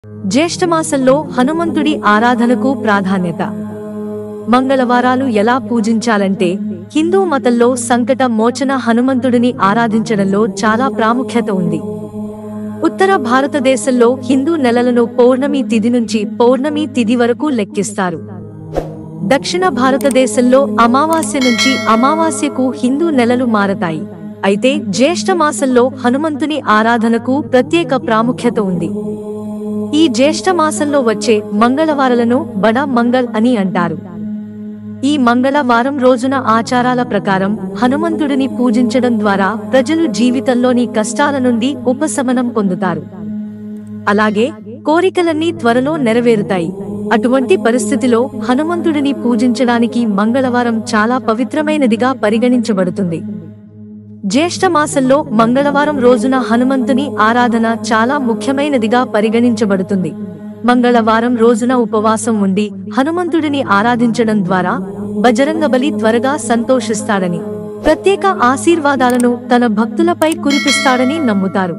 జ్యేష్ఠమాసంలో హనుమంతుడి ఆరాధనకు ప్రాధాన్యత. మంగళవారాలు ఎలా పూజించాలంటే, హిందూ మతంలో సంకట మోచన హనుమంతుడిని ఆరాధించడంలో చాలా ప్రాముఖ్యత ఉంది. ఉత్తర భారతదేశంలో హిందూ నెలలను పౌర్ణమి తిథి నుంచి పౌర్ణమి తిథి వరకు లెక్కిస్తారు. దక్షిణ భారతదేశంలో అమావాస్య నుంచి అమావాస్యకు హిందూ నెలలు మారతాయి. అయితే జ్యేష్ఠ మాసంలో హనుమంతుని ఆరాధనకు ప్రత్యేక ప్రాముఖ్యత ఉంది. ఈ జ్యేష్ఠ మాసంలో వచ్చే మంగళవారాలను బడా మంగళ్ అని అంటారు. ఈ మంగళవారం రోజున ఆచారాల ప్రకారం హనుమంతుడిని పూజించడం ద్వారా ప్రజలు జీవితంలోని కష్టాల నుండి ఉపశమనం పొందుతారు. అలాగే కోరికలన్నీ త్వరలో నెరవేరుతాయి. అటువంటి పరిస్థితిలో హనుమంతుడిని పూజించడానికి మంగళవారం చాలా పవిత్రమైనదిగా పరిగణించబడుతుంది. జ్యేష్ఠ మాసంలో మంగళవారం రోజున హనుమంతుని ఆరాధన చాలా ముఖ్యమైనదిగా పరిగణించబడుతుంది. మంగళవారం రోజున ఉపవాసం ఉండి హనుమంతుడిని ఆరాధించడం ద్వారా బజరంగబలి త్వరగా సంతోషిస్తాడని, ప్రత్యేక ఆశీర్వాదాలను తన భక్తులపై కురిపిస్తాడని నమ్ముతారు.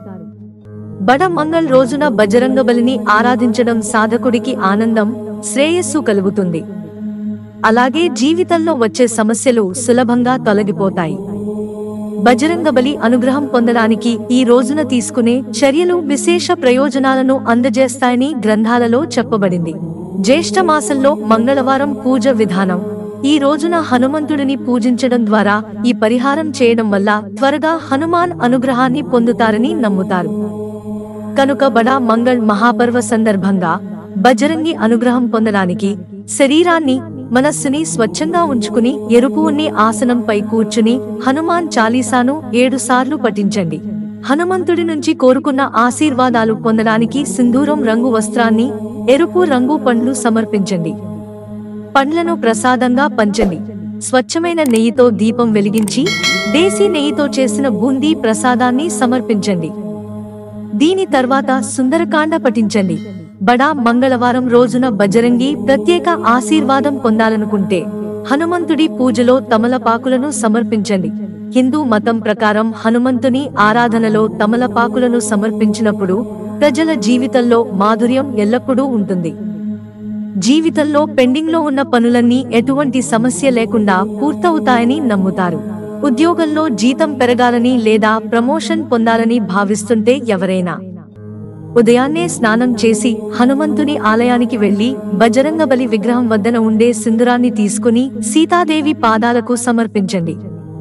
బడ మంగళ్ రోజున బజరంగబలిని ఆరాధించడం సాధకుడికి ఆనందం, శ్రేయస్సు కలుగుతుంది. అలాగే జీవితంలో వచ్చే సమస్యలు సులభంగా తొలగిపోతాయి. బజరంగబలి అనుగ్రహం పొందడానికి ఈ రోజున తీసుకునే చర్యలు విశేష ప్రయోజనాలను అందజేస్తాయని గ్రంథాలలో చెప్పబడింది. జ్యేష్ఠ మాసంలో మంగళవారం పూజ విధానం. ఈ రోజున హనుమంతుడిని పూజించడం ద్వారా ఈ పరిహారం చేయడం వల్ల త్వరగా హనుమాన్ అనుగ్రహాన్ని పొందుతారని నమ్ముతారు. కనుక బడా మంగళ్ మహాపర్వ సందర్భంగా బజరంగి అనుగ్రహం పొందడానికి శరీరాన్ని, మనస్సుని స్వచ్ఛంగా ఉంచుకుని ఎరుపు ఉన్ని ఆసనంపై కూర్చుని హనుమాన్ చాలీసాను 7 సార్లు పఠించండి. హనుమంతుడి నుంచి కోరుకున్న ఆశీర్వాదాలు పొందడానికి సింధూరం రంగు వస్త్రాన్ని, ఎరుపు రంగు పండ్లు సమర్పించండి. పండ్లను ప్రసాదంగా పంచండి. స్వచ్ఛమైన నెయ్యితో దీపం వెలిగించి దేశీ నెయ్యితో చేసిన బూందీ ప్రసాదాన్ని సమర్పించండి. దీని తర్వాత సుందరకాండ పఠించండి. బడా మంగళవారం రోజున బజరంగి ప్రత్యేక ఆశీర్వాదం పొందాలనుకుంటే హనుమంతుడి పూజలో తమలపాకులను సమర్పించండి. హిందూ మతం ప్రకారం హనుమంతుని ఆరాధనలో తమలపాకులను సమర్పించినప్పుడు ప్రజల జీవితంలో మాధుర్యం ఎల్లప్పుడూ ఉంటుంది. జీవితంలో పెండింగ్లో ఉన్న పనులన్నీ ఎటువంటి సమస్య లేకుండా పూర్తవుతాయని నమ్ముతారు. ఉద్యోగంలో జీతం పెరగాలని లేదా ప్రమోషన్ పొందాలని భావిస్తుంటే ఎవరైనా ఉదయాన్నే స్నానం చేసి హనుమంతుని ఆలయానికి వెళ్లి బజరంగబలి విగ్రహం వద్దన ఉండే సింధూరాన్ని తీసుకుని సీతాదేవి పాదాలకు సమర్పించండి.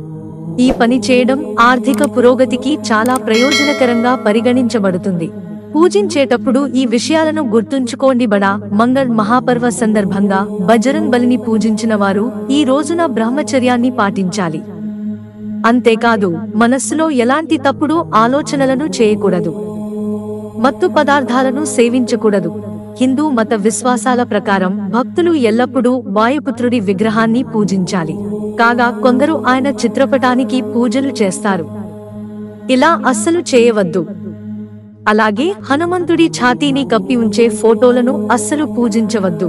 ఈ పని చేయడం ఆర్థిక పురోగతికి చాలా ప్రయోజనకరంగా పరిగణించబడుతుంది. పూజించేటప్పుడు ఈ విషయాలను గుర్తుంచుకోండి. బడా మంగళ్ మహాపర్వ సందర్భంగా బజరంగ్ బలిని పూజించిన వారు ఈ రోజున బ్రహ్మచర్యాన్ని పాటించాలి. అంతేకాదు, మనస్సులో ఎలాంటి తప్పుడు ఆలోచనలను చేయకూడదు. మత్తు పదార్థాలను సేవించకూడదు. హిందూ మత విశ్వాసాల ప్రకారం భక్తులు ఎల్లప్పుడూ వాయుపుత్రుడి విగ్రహాన్ని పూజించాలి. కాగా కొందరు ఆయన చిత్రపటానికి పూజలు చేస్తారు. ఇలా అస్సలు చేయవద్దు. అలాగే హనుమంతుడి ఛాతీని కప్పి ఉంచే ఫోటోలను అస్సలు పూజించవద్దు.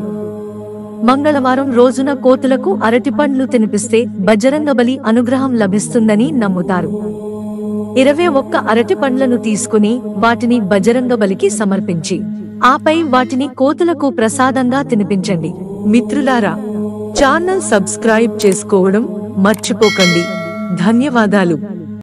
మంగళవారం రోజున కోతులకు అరటిపండ్లు తినిపిస్తే బజరంగబలి అనుగ్రహం లభిస్తుందని నమ్ముతారు. 21 అరటి పండ్లను తీసుకుని వాటిని బజరంగబలికి సమర్పించి ఆపై వాటిని కోతులకు ప్రసాదంగా తినిపించండి. మిత్రులారా, ఛానల్ సబ్స్క్రైబ్ చేసుకోవడం మర్చిపోకండి. ధన్యవాదాలు.